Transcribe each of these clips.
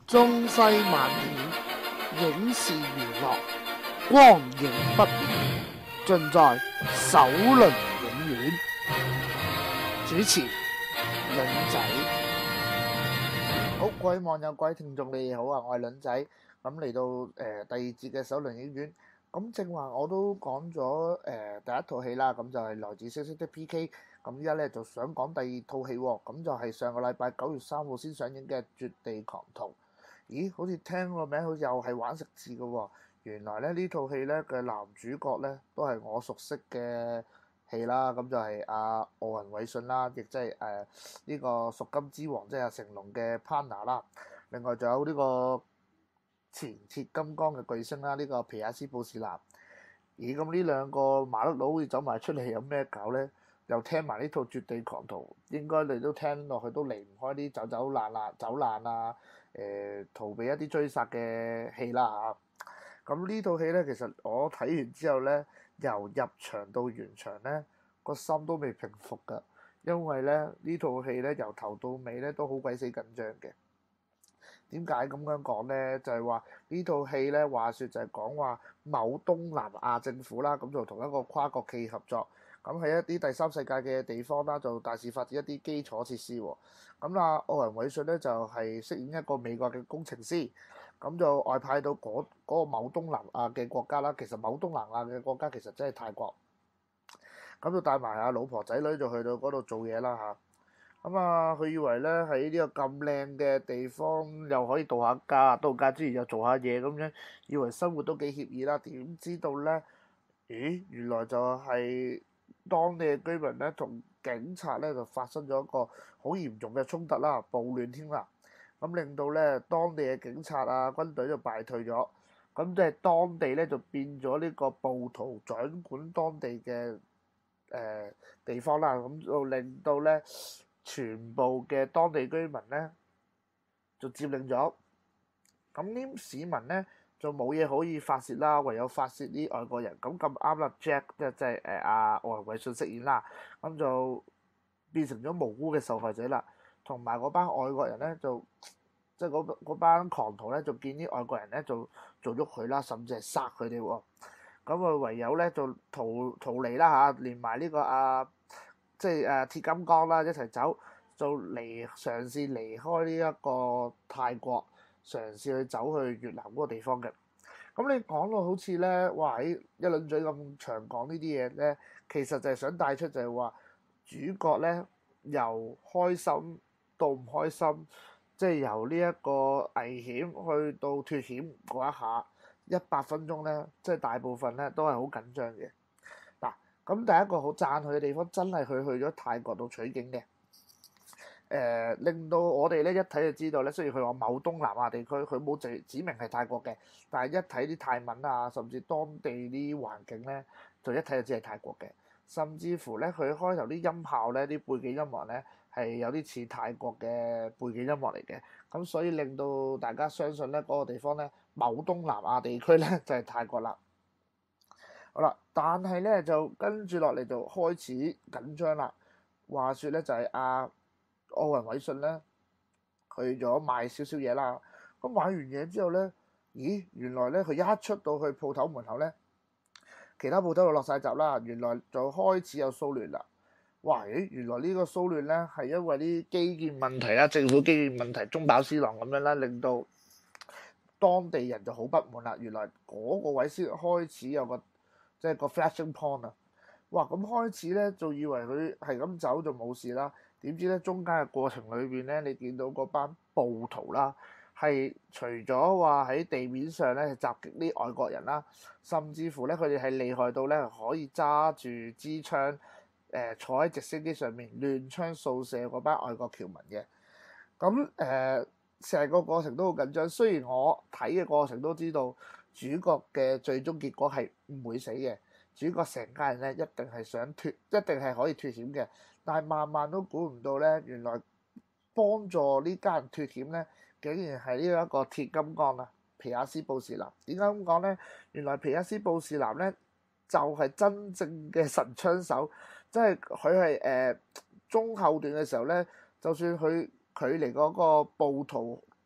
中西漫片，影視娛樂，光影不變，盡在首倫影院。主持倫仔。好，各位網友、各位聽眾，你哋好啊！我係倫仔。咁嚟到第二節嘅首倫影院。咁正話我都講咗第一套戲啦，咁就係來自星星的 PK。咁依家咧就想講第二套戲喎，咁就係上個禮拜9月3號先上映嘅《絕地狂屠》。咦，好似聽個名好似又係玩食字嘅喎。原來咧呢套戲咧嘅男主角咧都係我熟悉嘅戲啦，咁就係阿奧雲偉遜啦，亦即係呢個贖金之王，即係阿成龍嘅 partner 啦。另外仲有呢個前鐵金剛嘅巨星啦，呢個皮亞斯布士南。咦，咁呢兩個馬甩佬會走埋出嚟有咩搞咧？又聽埋呢套《絕地狂屠》，應該你都聽落去都離唔開啲走難啊，逃避一啲追殺嘅戲啦嚇。咁呢套戲咧，其實我睇完之後咧，由入場到完場咧，個心都未平復㗎，因為咧呢套戲咧由頭到尾咧都好鬼死緊張嘅。點解咁樣講咧？就係話呢套戲咧，話説就係講話某東南亞政府啦，咁就同一個跨國企業合作，咁喺一啲第三世界嘅地方啦，就大肆發展一啲基礎設施喎。咁啊，奧雲偉遜咧就係飾演一個美國嘅工程師，咁就外派到嗰個某東南亞嘅國家啦。其實某東南亞嘅國家其實真係泰國，咁就帶埋阿老婆仔女就去到嗰度做嘢啦嚇。咁啊，佢以為咧喺呢個咁靚嘅地方又可以度下假，度假之餘又做下嘢咁樣，以為生活都幾愜意啦。點知道咧？咦，原來就係當地嘅居民咧同警察咧就發生咗一個好嚴重嘅衝突啦，暴亂添啦。咁令到咧當地嘅警察啊軍隊就敗退咗，咁即係當地咧就變咗呢個暴徒掌管當地嘅地方啦。咁就令到咧全部嘅當地居民咧就佔領咗，咁啲市民咧就冇嘢可以發泄啦，唯有發泄啲外國人。咁啱啦 ，Jack 即係阿奧雲偉遜飾演啦，咁就變成咗無辜嘅受害者啦。同埋嗰班外國人咧就即係嗰班狂徒咧就見啲外國人咧就做喐佢啦，甚至係殺佢哋喎。咁啊唯有咧就逃離啦嚇，連埋呢個即係鐵金剛啦一齊走，就嘗試離開呢一個泰國，嘗試去走去越南嗰個地方嘅。咁你講到好似咧，哇！喺一輪嘴咁長講呢啲嘢咧，其實就係想帶出就係話主角咧由開心到唔開心，即係由呢一個危險去到脱險嗰一下100分鐘咧，即係大部分咧都係好緊張嘅。嗱，咁第一個好讚佢嘅地方，真係佢去咗泰國度取景嘅。令到我哋咧一睇就知道咧，雖然佢話某東南亞地區，佢冇指明係泰國嘅，但係一睇啲泰文啊，甚至當地啲環境咧，就一睇就知係泰國嘅。甚至乎咧，佢開頭啲音效咧，啲背景音樂咧係有啲似泰國嘅背景音樂嚟嘅，咁所以令到大家相信咧嗰個地方咧，某東南亞地區咧就係泰國啦。好啦，但係咧就跟住落嚟就開始緊張啦。話説咧就係奧雲偉遜咧去咗買少少嘢啦，咁買完嘢之後咧，咦，原來咧佢一出到去鋪頭門口咧，其他鋪頭就落晒閘啦，原來就開始有騷亂啦。哇！咦，原來呢個騷亂咧係因為啲基建問題啦，政府基建問題中飽私囊咁樣啦，令到當地人就好不滿啦。原來嗰個位先開始有個即係個 flashing point 啊！哇！咁開始咧就以為佢係咁走就冇事啦。點知咧中間嘅過程裏邊咧，你見到嗰班暴徒啦，係除咗話喺地面上咧襲擊啲外國人啦，甚至乎咧佢哋係厲害到咧可以揸住支槍，坐喺直升機上面亂槍掃射嗰班外國僑民嘅。咁成個過程都好緊張。雖然我睇嘅過程都知道主角嘅最終結果係唔會死嘅，主角成家人咧一定係想脱，一定係可以脱險嘅。但係萬萬都估唔到咧，原來幫助呢家人脱險咧，竟然係呢一個鐵金剛啊，皮亞斯布士南。點解咁講咧？原來皮亞斯布士南咧就係真正嘅神槍手，即係佢係中後段嘅時候咧，就算佢距離嗰個暴徒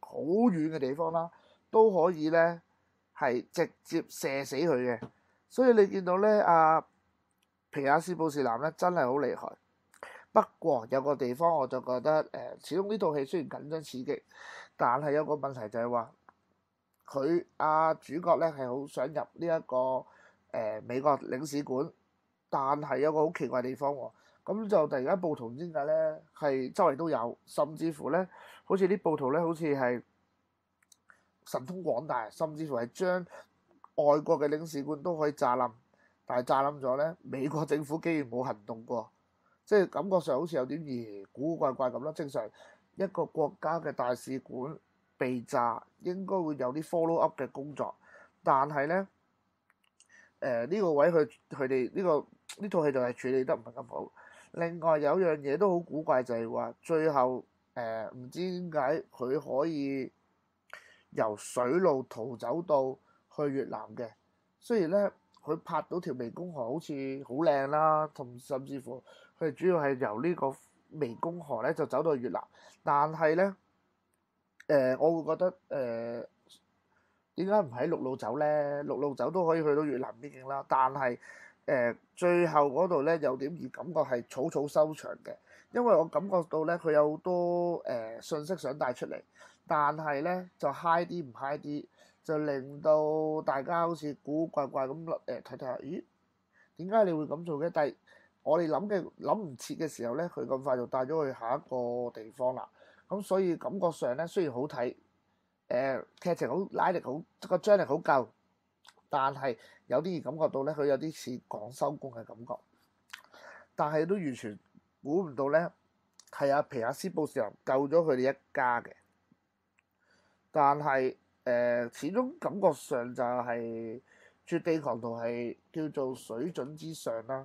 好遠嘅地方啦，都可以咧係直接射死佢嘅。所以你見到咧皮亞斯布士南咧真係好厲害。不過有個地方我就覺得始終呢套戲雖然緊張刺激，但係有個問題就係話佢主角咧係好想入呢一個美國領事館，但係有個好奇怪地方喎。咁就突然間暴徒之間咧係周圍都有，甚至乎咧好似啲暴徒咧好似係神通廣大，甚至乎係將外國嘅領事館都可以炸冧。但係炸冧咗咧，美國政府竟然冇行動過。即係感覺上好似有啲古古怪怪咁啦。正常一個國家嘅大使館被炸，應該會有啲 follow up 嘅工作，但係咧呢個位佢哋呢套戲就係處理得唔係咁好。另外有樣嘢都好古怪，就係話最後唔知點解佢可以由水路逃走到去越南嘅。雖然咧佢拍到條湄公河好似好靚啦，甚至乎佢主要係由呢個湄公河咧就走到去越南，但係咧我會覺得點解唔喺陸路走咧？陸路走都可以去到越南邊境啦，但係最後嗰度咧有點而感覺係草草收場嘅，因為我感覺到咧佢有好多信息想帶出嚟，但係咧就 high 啲唔 high 啲，就令到大家好似古古怪怪咁睇睇下，咦？點解你會咁做嘅？但係我哋諗唔切嘅時候咧，佢咁快就帶咗去下一個地方啦。咁所以感覺上咧雖然好睇，劇情好拉力好，個張力好夠，但係有啲而感覺到咧，佢有啲似講收工嘅感覺。但係都完全估唔到咧，係皮亞斯布士南救咗佢哋一家嘅。但係始終感覺上就係絕地狂徒係叫做水準之上啦，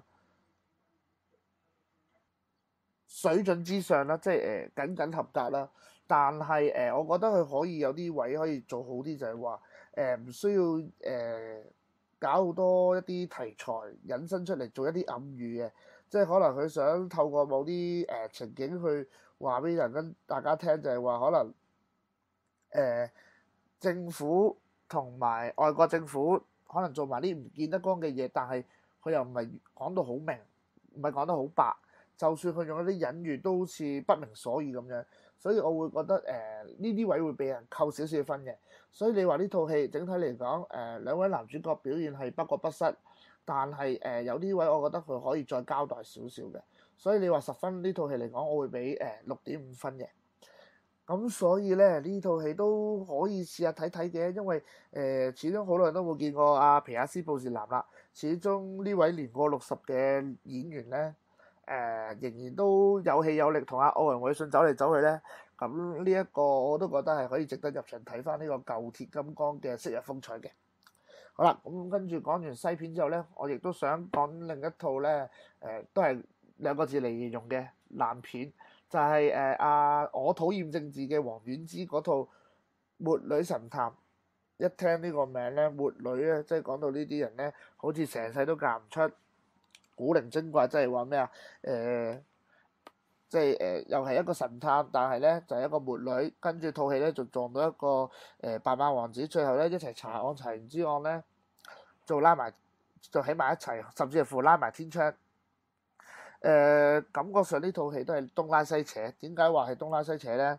水準之上啦，即係僅僅合格啦。但係我覺得佢可以有啲位可以做好啲，就係話唔需要搞好多一啲題材引申出嚟做一啲暗喻嘅，即係可能佢想透過某啲情景去話俾人跟大家聽，就係話可能政府同埋外國政府可能做埋啲唔見得光嘅嘢，但係佢又唔係講到好明，唔係講得好白，就算佢用一啲隱喻都好似不明所以咁樣，所以我會覺得呢啲位會俾人扣少少分嘅。所以你話呢套戲整體嚟講，兩位男主角表現係不過不失，但係有啲位我覺得佢可以再交代少少嘅。所以你話10分呢套戲嚟講，我會俾6.5分嘅。咁所以咧呢套戲都可以試下睇睇嘅，因為始終好耐都冇見過皮亞斯布士南啦。始終呢位年過60嘅演員咧，仍然都有氣有力，同奧運會信走嚟走去咧。咁呢一個我都覺得係可以值得入場睇翻呢個舊鐵金剛嘅昔日風采嘅。好啦，咁跟住講完西片之後咧，我亦都想講另一套咧，都係2個字嚟形容嘅爛片。就係我討厭政治嘅王菀之嗰套《末女神探》。一聽呢個名咧，末女咧，即係講到呢啲人咧，好似成世都嫁唔出，古靈精怪，即係話咩啊？即係又係一個神探，但係咧就係一個末女，跟住套戲咧就撞到一個白馬王子，最後咧一齊查案，查完之案咧就喺埋一齊，甚至係乎拉埋天窗。感覺上呢套戲都係東拉西扯。點解話係東拉西扯咧？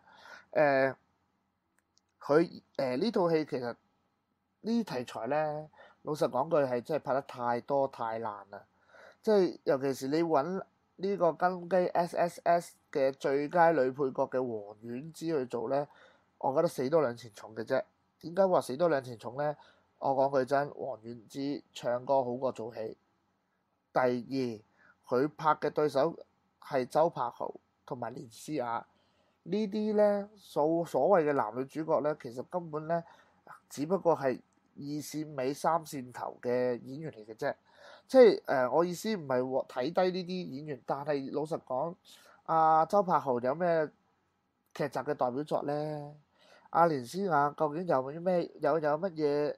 佢呢套戲其實呢啲題材咧，老實講句係真係拍得太多太爛啦。即係尤其是你揾呢個金雞 SSS 嘅最佳女配角嘅王菀之去做咧，我覺得死多兩錢重嘅啫。點解話死多兩錢重咧？我講句真，王菀之唱歌好過做戲。第二，佢拍嘅對手係周柏豪同埋連詩雅，呢啲咧所謂嘅男女主角咧，其實根本咧只不過係2線尾3線頭嘅演員嚟嘅啫。即係我意思唔係睇低呢啲演員，但係老實講，周柏豪有咩劇集嘅代表作咧？連詩雅究竟有乜嘢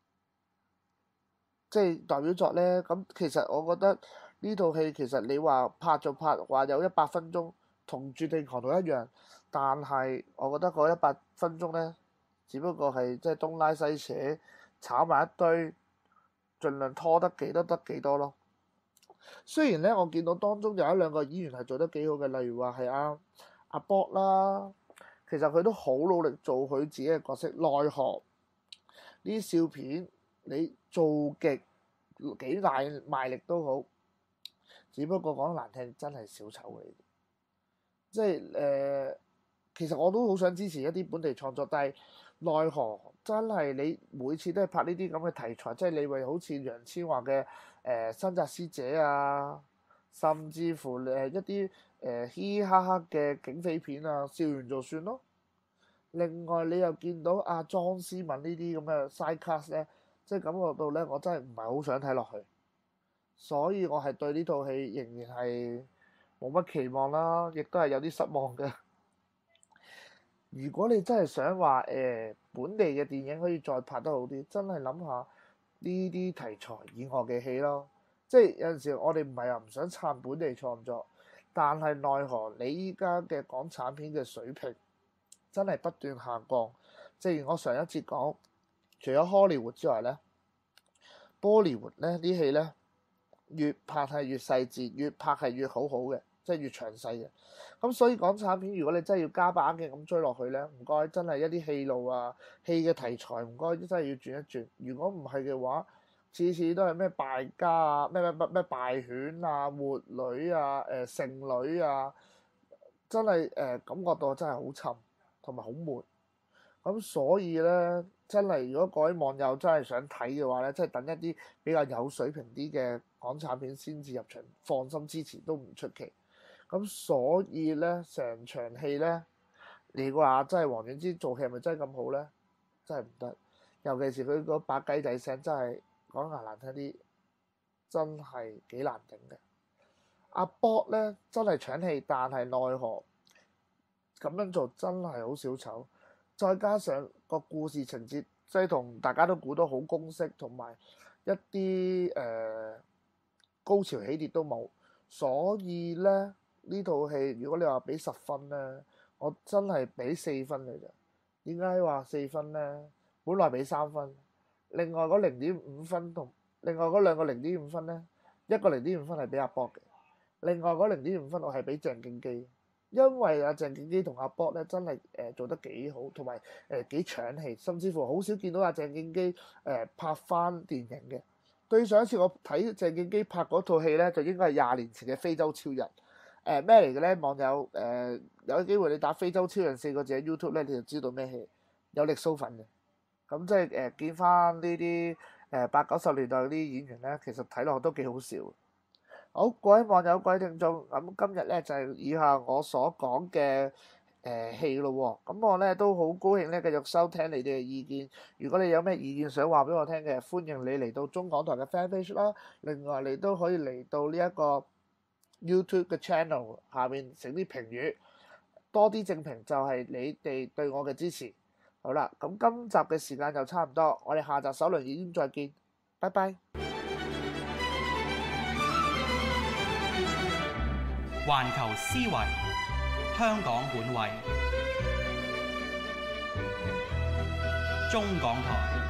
即係代表作咧？咁其實我覺得呢套戲其實你話拍就拍，話有100分鐘同絕地狂徒一樣，但係我覺得嗰100分鐘咧，只不過係即係東拉西扯，炒埋一堆，盡量拖得幾多得幾多咯。雖然咧，我見到當中有一兩個演員係做得幾好嘅，例如話係阿博啦，其實佢都好努力做佢自己嘅角色，奈何呢啲笑片你做極幾大賣力都好，只不過講得難聽，真係小丑嚟。即係其實我都好想支持一啲本地創作，但係奈何真係你每次都係拍呢啲咁嘅題材，即係你為好似楊千嬅嘅新紮師姐啊，甚至乎一啲嘻嘻哈哈嘅警匪片啊，笑完就算咯。另外你又見到阿莊思敏呢啲咁嘅 side cast 咧，即係感覺到咧，我真係唔係好想睇落去，所以我係對呢套戲仍然係冇乜期望啦，亦都係有啲失望嘅。如果你真係想話本地嘅電影可以再拍得好啲，真係諗下呢啲題材以外嘅戲咯。即係有陣時我哋唔係唔想撐本地創作，但係奈何你依家嘅港產片嘅水平真係不斷下降。正如我上一節講，除咗 Hollywood 之外咧，Bollywood 咧啲戲咧越拍係越細緻，越拍係越好嘅。即係越詳細嘅，咁所以港產片如果你真係要加把勁咁追落去咧，唔該真係一啲戲路啊、戲嘅題材唔該真係要轉一轉。如果唔係嘅話，次次都係咩敗家啊、咩敗犬啊、活女啊、剩女啊，真係感覺到真係好沉同埋好悶。咁所以咧，真係如果各位網友真係想睇嘅話咧，即係等一啲比較有水平啲嘅港產片先至入場，放心支持都唔出奇。咁所以咧，成場戲咧，你話真係黃遠之做戲係咪真係咁好咧？真係唔得，尤其是佢嗰把雞仔聲，真係講得難聽啲，真係幾難頂嘅。阿博咧真係搶戲，但係奈何咁樣做真係好小丑，再加上個故事情節，即係同大家都估到好公式，同埋一啲高潮起跌都冇，所以咧。呢套戲如果你話俾10分咧，我真係俾4分嘅啫。點解話4分咧？本來俾3分，另外嗰0.5分同另外嗰兩個0.5分咧，一個0.5分係俾阿博嘅，另外嗰0.5分我係俾鄭敬基，因為阿鄭敬基同阿博咧真係做得幾好，同埋幾搶戲，甚至乎好少見到阿鄭敬基拍翻電影嘅。對上一次我睇鄭敬基拍嗰套戲咧，就應該係20年前嘅《非洲超人》。咩嚟嘅咧？網友有機會你打非洲超人4個字喺 YouTube 咧，你就知道咩戲，有力蘇粉嘅。咁即係見翻呢啲80、90年代嗰啲演員咧，其實睇落都幾好笑。好，各位網友、各位聽眾，咁今日咧就係以下我所講嘅戲咯喎。咁我咧都好高興咧，繼續收聽你哋嘅意見。如果你有咩意見想話俾我聽嘅，歡迎你嚟到中港台嘅 Fan Page 啦。另外你都可以嚟到呢一個YouTube 嘅 channel 下面整啲評語，多啲正評就係你哋對我嘅支持。好啦，咁今集嘅時間就差唔多，我哋下集首倫已經再見，拜拜。 環球思維，香港本位，中港台。